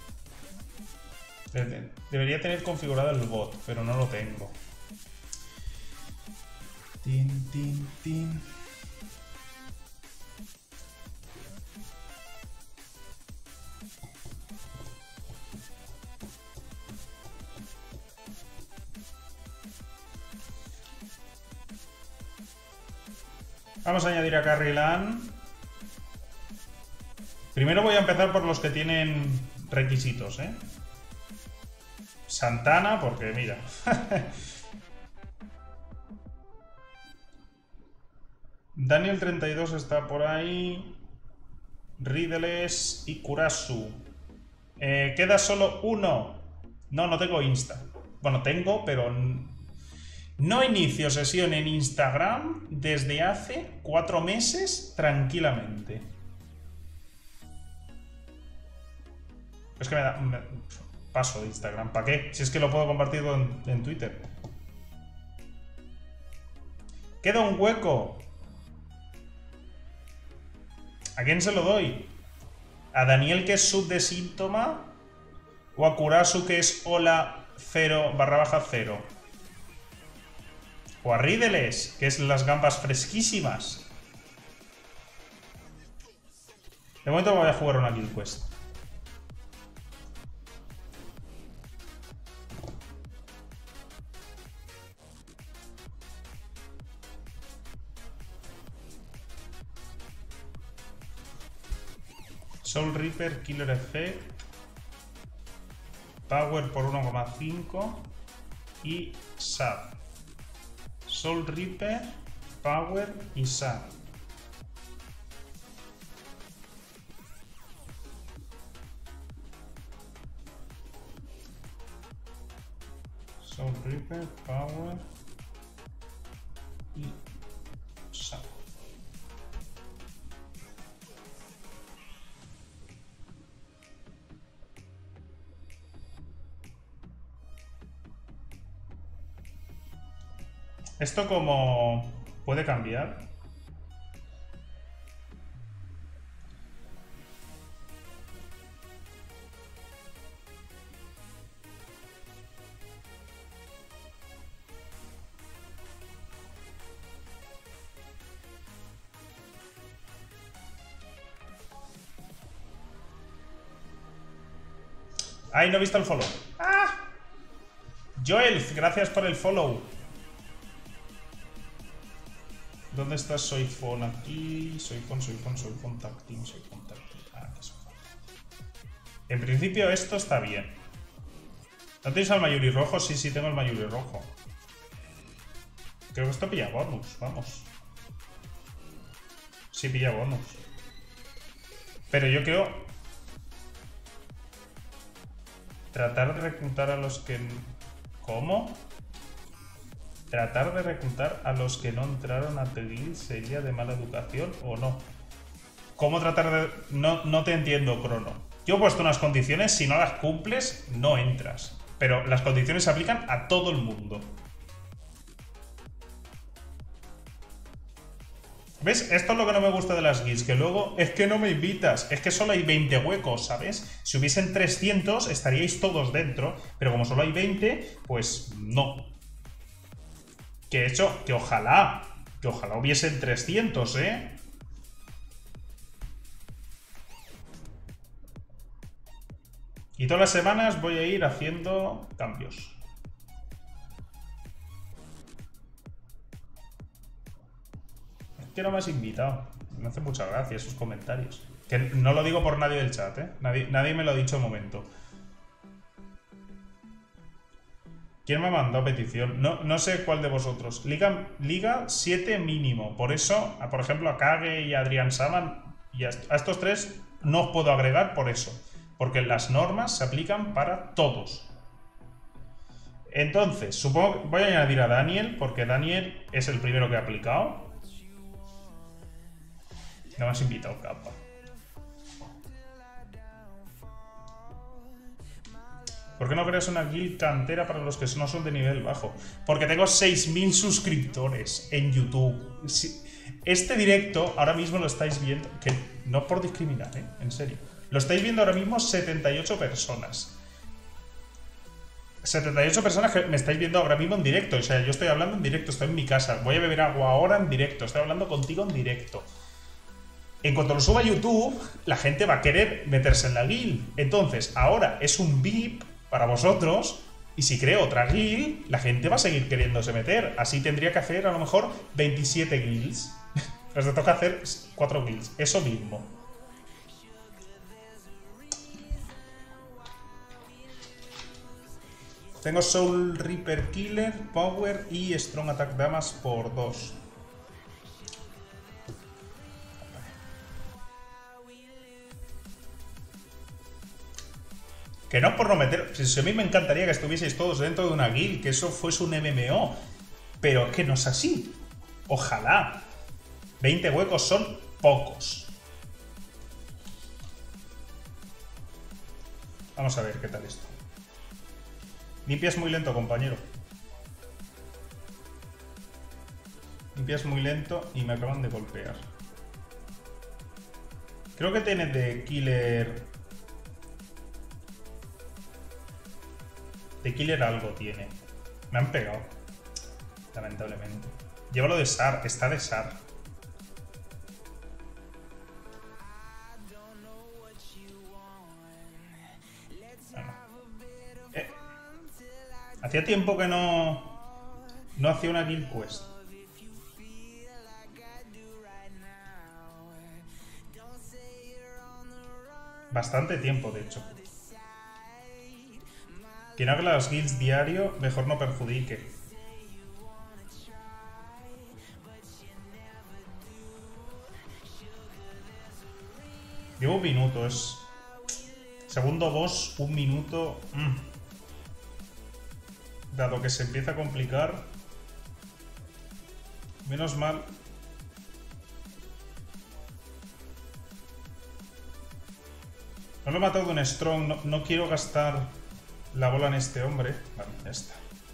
Debería tener configurado el bot, pero no lo tengo. Tin, tin, tin. Vamos a añadir a Carryland. Primero voy a empezar por los que tienen requisitos, ¿eh? Santana, porque mira. Daniel 32 está por ahí. Riddles y Kurasu. Queda solo uno. No tengo Insta. Bueno, tengo, pero no inicio sesión en Instagram desde hace 4 meses tranquilamente. Es que paso de Instagram. ¿Para qué? Si es que lo puedo compartir en Twitter. Queda un hueco. ¿A quién se lo doy? ¿A Daniel, que es sub de síntoma? ¿O a Kurasu, que es hola 0/0? ¿O a Riddles, que es las gambas fresquísimas? De momento voy a jugar una Guild Quest. Soul Reaper, Killer Effect, Power por 1,5 y SAP. Soul Reaper, Power y SAP. Soul Reaper, Power y SAP. ¿Esto cómo puede cambiar? ¡Ay, no he visto el follow! ¡Ah! Joel, gracias por el follow. ¿Dónde estás? Soy Fon aquí. Soy Fon Tag Team, soy Fon Tag Team. Ah, que soy Fon. En principio esto está bien. ¿No tenéis al Mayuri rojo? Sí, sí, tengo el Mayuri rojo. Creo que esto pilla bonus, vamos. Sí, pilla bonus. Pero yo creo... Tratar de reclutar a los que... ¿Cómo? ¿Tratar de reclutar a los que no entraron a pedir sería de mala educación o no? ¿Cómo tratar de...? No te entiendo, Crono. Yo he puesto unas condiciones, si no las cumples, no entras. Pero las condiciones se aplican a todo el mundo. ¿Ves? Esto es lo que no me gusta de las guilds, que luego es que no me invitas, es que solo hay 20 huecos, ¿sabes? Si hubiesen 300 estaríais todos dentro, pero como solo hay 20, pues no. Que de hecho, que ojalá hubiesen 300, ¿eh? Y todas las semanas voy a ir haciendo cambios. que no me has invitado. Me hace mucha gracia esos comentarios. Que no lo digo por nadie del chat, ¿eh? Nadie me lo ha dicho un momento. ¿Quién me ha mandado petición? No sé cuál de vosotros. Liga 7 mínimo. Por eso, por ejemplo, a Kage y a Adrián Saman y a estos tres no os puedo agregar por eso. Porque las normas se aplican para todos. Entonces, supongo que voy a añadir a Daniel, porque Daniel es el primero que ha aplicado. No me has invitado, capa. ¿Por qué no creas una guild cantera para los que no son de nivel bajo? Porque tengo 6.000 suscriptores en YouTube. Este directo ahora mismo lo estáis viendo, que no por discriminar, en serio. Lo estáis viendo ahora mismo 78 personas. 78 personas que me estáis viendo ahora mismo en directo. O sea, yo estoy hablando en directo, estoy en mi casa. Voy a beber agua ahora en directo. Estoy hablando contigo en directo. En cuanto lo suba a YouTube, la gente va a querer meterse en la guild. Entonces, ahora es un VIP para vosotros. Y si creo otra guild, la gente va a seguir queriéndose meter. Así tendría que hacer a lo mejor 27 guilds. Os toca hacer 4 guilds. Eso mismo. Tengo Soul Reaper Killer, Power y Strong Attack Damas por 2. Que no por no meter... Si a mí me encantaría que estuvieseis todos dentro de una guild, que eso fuese un MMO. Pero es que no es así. Ojalá. 20 huecos son pocos. Vamos a ver qué tal esto. Limpias muy lento, compañero. Limpias muy lento y me acaban de golpear. Creo que tiene de killer... De killer algo tiene. Me han pegado. Lamentablemente. Llévalo de SAR. Está de SAR. Hacía tiempo que no hacía una guild quest. Bastante tiempo, de hecho. Quien haga las guilds diario, mejor no perjudique. Llevo un minuto, es... Segundo boss, un minuto... Dado que se empieza a complicar. Menos mal. No lo he matado de un strong. No quiero gastar la bola en este hombre. Vale, ya está.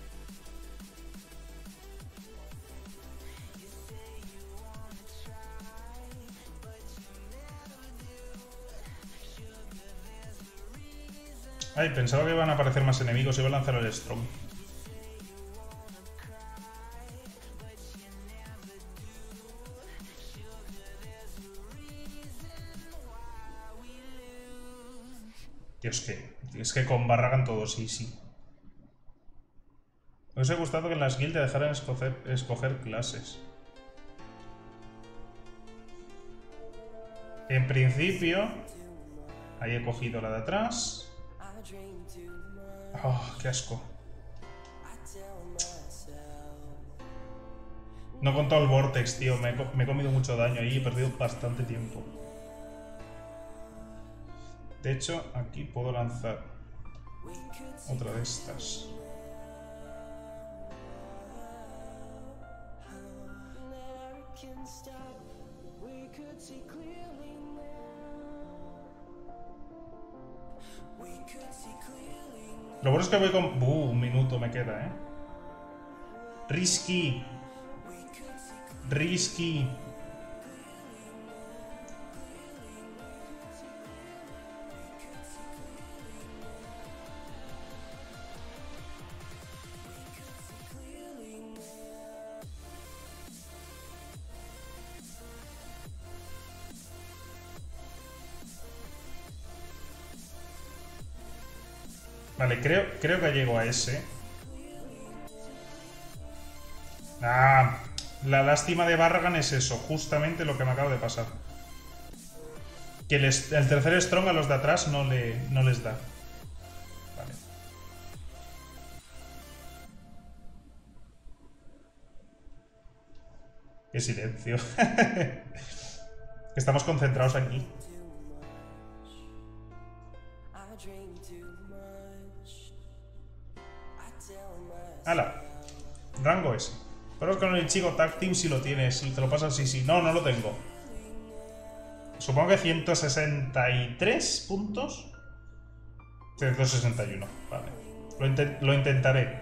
Ay, pensaba que iban a aparecer más enemigos. Iba a lanzar el strong. Tío, es que con Barragan todos easy. Me hubiese gustado que en las guilds te dejaran escoger clases. En principio... Ahí he cogido la de atrás. Oh, qué asco. No he contado el Vortex, tío. Me he comido mucho daño ahí y he perdido bastante tiempo. De hecho, aquí puedo lanzar otra de estas. Lo bueno es que voy con... un minuto me queda, Risky. Risky. Vale, creo que llego a ese. Ah, La lástima de Barragan es eso, justamente lo que me acaba de pasar. Que el tercer Strong a los de atrás no les da. Vale. Qué silencio. Estamos concentrados aquí. ¡Hala! Rango ese. Pero con el chico Tag Team si lo tienes. Si te lo pasas, sí. No, no lo tengo. Supongo que 163 puntos. 161. Vale. Lo intentaré.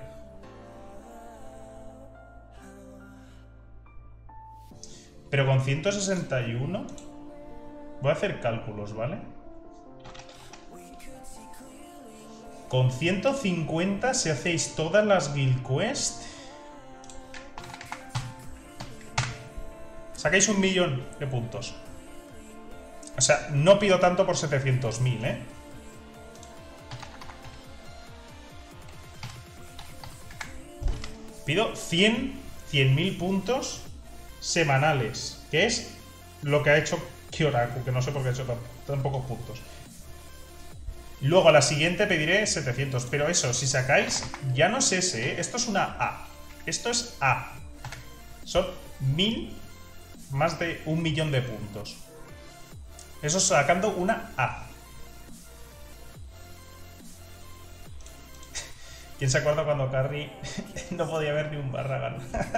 Pero con 161... Voy a hacer cálculos, ¿vale? Con 150 si hacéis todas las Guild Quest... Sacáis 1.000.000 de puntos. O sea, no pido tanto por 700.000, ¿eh? Pido 100.000 puntos semanales, que es lo que ha hecho Kyoraku, que no sé por qué ha hecho tan pocos puntos. Luego a la siguiente pediré 700, pero eso, si sacáis, ya no es ese, ¿eh? Esto es una A. Esto es A. Son 1000, más de 1.000.000 de puntos. Eso sacando una A. ¿Quién se acuerda cuando Carry no podía ver ni un Barragan?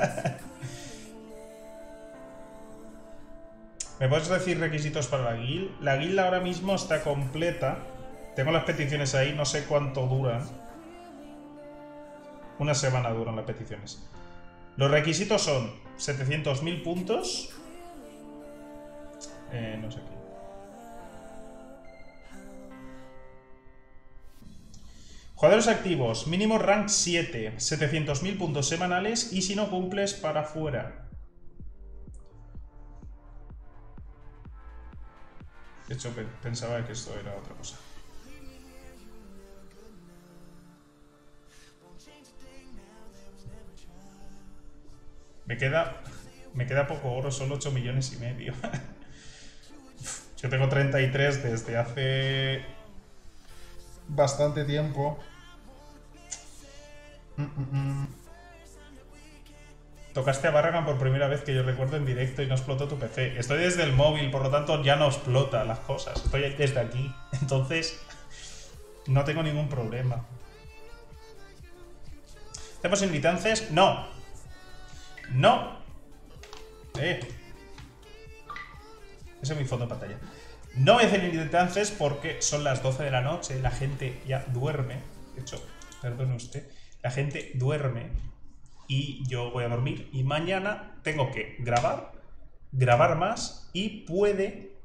¿Me puedes decir requisitos para la guild? La guild ahora mismo está completa. Tengo las peticiones ahí, no sé cuánto duran. Una semana duran las peticiones. Los requisitos son 700.000 puntos. No sé qué. Jugadores activos, mínimo rank 7, 700.000 puntos semanales y si no cumples, para afuera. De hecho, pensaba que esto era otra cosa. Me queda poco oro, solo 8,5 millones. Yo tengo 33 desde hace bastante tiempo. Tocaste a Barragan por primera vez que yo recuerdo en directo y no explotó tu PC. Estoy desde el móvil, por lo tanto ya no explota las cosas. Estoy desde aquí. Entonces, no tengo ningún problema. ¿Hacemos invitances? No. No. Ese es mi fondo de pantalla. No voy a hacer invitances porque son las 12 de la noche. La gente ya duerme. De hecho, perdone usted. La gente duerme. Y yo voy a dormir. Y mañana tengo que grabar más. Y puede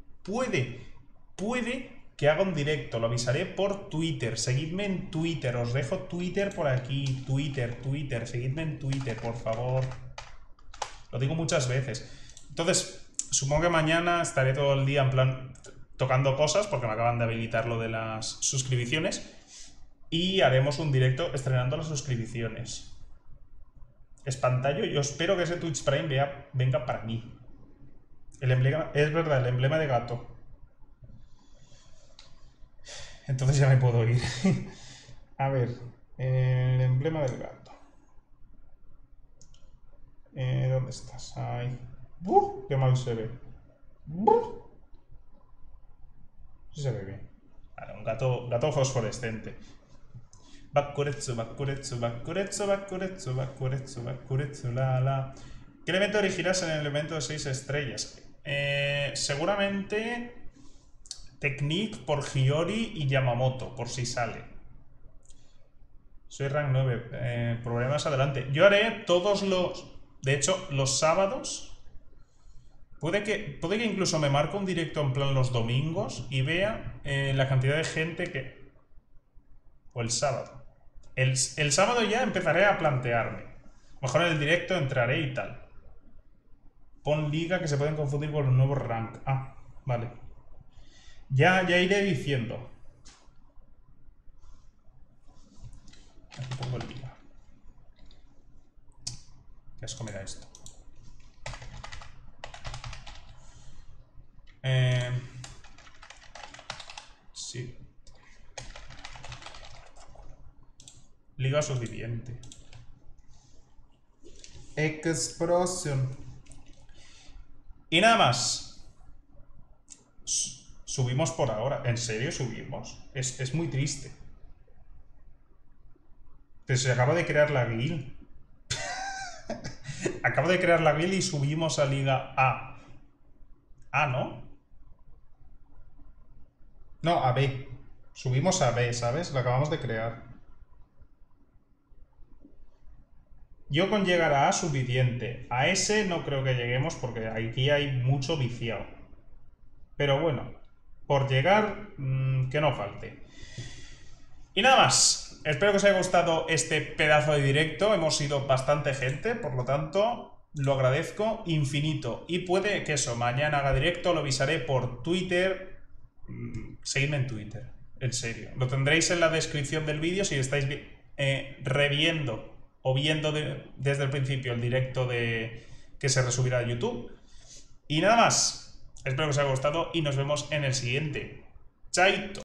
que haga un directo. Lo avisaré por Twitter. Seguidme en Twitter. Os dejo Twitter por aquí. Twitter. Seguidme en Twitter, por favor. Lo digo muchas veces. Entonces, supongo que mañana estaré todo el día en plan tocando cosas, porque me acaban de habilitar lo de las suscripciones. Y haremos un directo estrenando las suscripciones. Espantallo, yo espero que ese Twitch Prime venga para mí. El emblema, es verdad, el emblema de gato. Entonces ya me puedo ir. A ver, el emblema del gato. ¿Dónde estás? Ahí. ¡Qué mal se ve! Sí se ve bien. Vale, un gato fosforescente. Bakuretsu, la. ¿Qué elemento elegirás en el elemento de 6 estrellas? Seguramente Technique por Hiyori y Yamamoto, por si sale. Soy rank 9. Problemas adelante. Yo haré todos los... De hecho, los sábados... Puede que incluso me marque un directo en plan los domingos y vea la cantidad de gente que... O el sábado. El sábado ya empezaré a plantearme. Mejor en el directo entraré y tal. Pon liga que se pueden confundir con un nuevo rank. Ah, vale. Ya iré diciendo. Aquí pongo el liga. ¿Qué asco me da esto? Sí. Liga suficiente. Explosion. Y nada más. Subimos por ahora. ¿En serio subimos? Es muy triste. Pero se acaba de crear la guild. Acabo de crear la guild y subimos a Liga A. A, ¿no? No, a B. Subimos a B, ¿sabes? Lo acabamos de crear. Yo con llegar a A suficiente. A S no creo que lleguemos porque aquí hay mucho viciado. Pero bueno, por llegar, que no falte. Y nada más. Espero que os haya gustado este pedazo de directo. Hemos sido bastante gente, por lo tanto, lo agradezco infinito. Y puede que eso, mañana haga directo, lo avisaré por Twitter. Seguidme en Twitter, en serio. Lo tendréis en la descripción del vídeo si estáis reviendo o viendo desde el principio el directo que se resubirá a YouTube. Y nada más. Espero que os haya gustado y nos vemos en el siguiente. ¡Chaito!